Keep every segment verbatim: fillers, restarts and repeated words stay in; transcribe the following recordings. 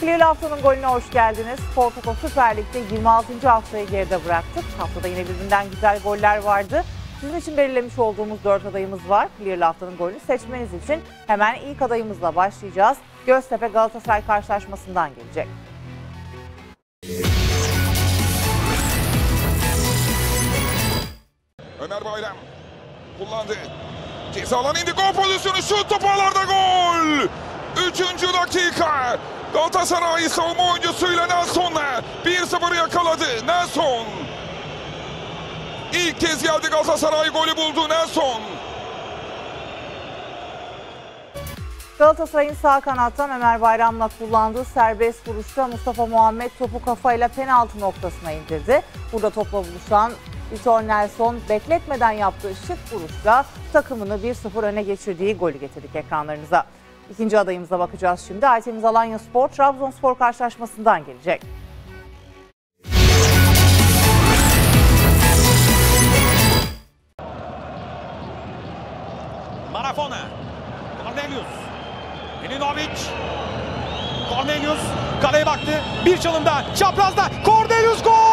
Clear'lı haftanın golüne hoş geldiniz. Spor Toto Süper Lig'de yirmi altıncı haftayı geride bıraktık. Haftada yine birbirinden güzel goller vardı. Sizin için belirlemiş olduğumuz dört adayımız var. Clear'lı haftanın golünü seçmeniz için hemen ilk adayımızla başlayacağız. Göztepe Galatasaray karşılaşmasından gelecek. Ömer Bayram kullandı. Ceza alanı indi, gol pozisyonu, şut, top ağlarda, gol! Üçüncü dakika. Galatasaray savunma oyuncusuyla Nelson'la bir sıfır yakaladı. Nelson. İlk kez geldi Galatasaray, golü buldu Nelson. Galatasaray'ın sağ kanattan Ömer Bayram'la kullandığı serbest vuruşta Mustafa Muhammed topu kafayla penaltı noktasına indirdi. Burada topla buluşan Vitor Nelson bekletmeden yaptığı şık vuruşla takımını bir sıfır öne geçirdiği golü getirdik ekranlarınıza. İkinci adayımıza bakacağız şimdi. Aytemiz Alanyaspor Trabzonspor karşılaşmasından gelecek. Marafona, Cornelius, Milinovic, Cornelius kaleye baktı, bir çalımda, çaprazda, Cornelius, gol!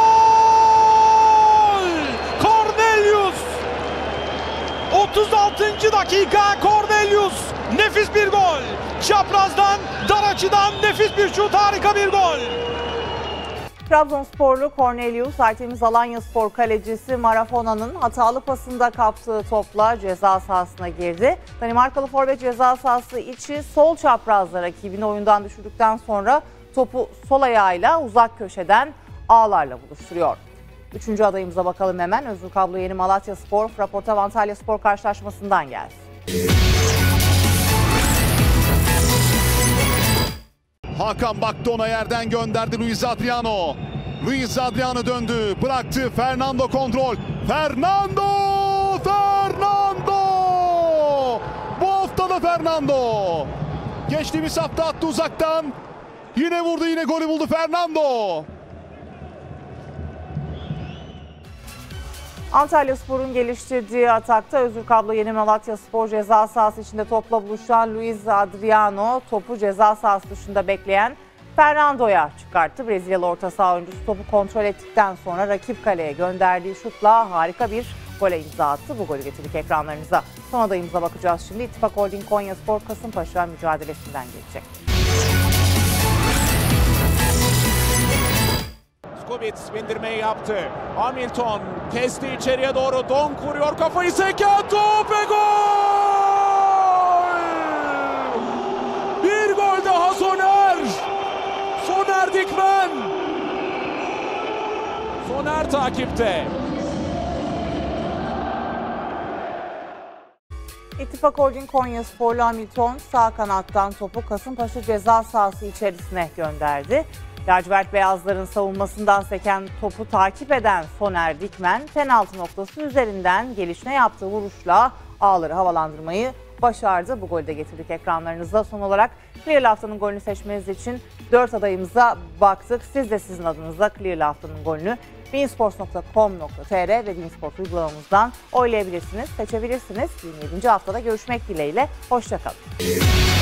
Cornelius! otuz altıncı dakika, Cornelius, nefis bir gol! Çaprazdan, dar açıdan nefis bir şut, harika bir gol! Trabzonsporlu Cornelius, Aytemiz Alanyaspor kalecisi Marafona'nın hatalı pasında kaptığı topla ceza sahasına girdi. Danimarkalı forvet ceza sahası içi sol çaprazla rakibini oyundan düşürdükten sonra topu sol ayağıyla uzak köşeden ağlarla buluşturuyor. Üçüncü adayımıza bakalım hemen. Özgür Kablo Yeni Malatyaspor, Fraportav Antalyaspor karşılaşmasından gelsin. Hakan baktı, ona yerden gönderdi Luis Adriano. Luis Adriano döndü, bıraktı, Fernando kontrol. Fernando! Fernando! Bu hafta da Fernando. Geçtiğimiz hafta attı uzaktan. Yine vurdu, yine golü buldu Fernando. Antalyaspor'un geliştirdiği atakta Özgür Kablo Yeni Malatyaspor ceza sahası içinde topla buluşan Luis Adriano topu ceza sahası dışında bekleyen Fernando'ya çıkarttı. Brezilyalı orta saha oyuncusu topu kontrol ettikten sonra rakip kaleye gönderdiği şutla harika bir gole imza attı. Bu golü getirdik ekranlarınıza. Son adayımıza bakacağız şimdi. İttifak Holding Konyaspor Kasımpaşa mücadelesinden gelecek. Skubitz bindirmeyi yaptı. Hamilton kesti içeriye doğru. Donk vuruyor, kafayı seken top ve gol! Bir gol daha Soner! Soner Dikmen! Soner takipte. İttifak Holding Konyasporlu Hamilton sağ kanattan topu Kasımpaşa ceza sahası içerisine gönderdi. Lacivert beyazların savunmasından seken topu takip eden Soner Dikmen penaltı noktası üzerinden gelişine yaptığı vuruşla ağları havalandırmayı başardı. Bu golü de getirdik ekranlarınıza. Son olarak Clear'lı haftanın golünü seçmeniz için dört adayımıza baktık. Siz de sizin adınıza Clear'lı haftanın golünü beansports nokta com nokta tr ve beansport uygulamamızdan oylayabilirsiniz, seçebilirsiniz. yirmi yedinci haftada görüşmek dileğiyle. Hoşça kalın.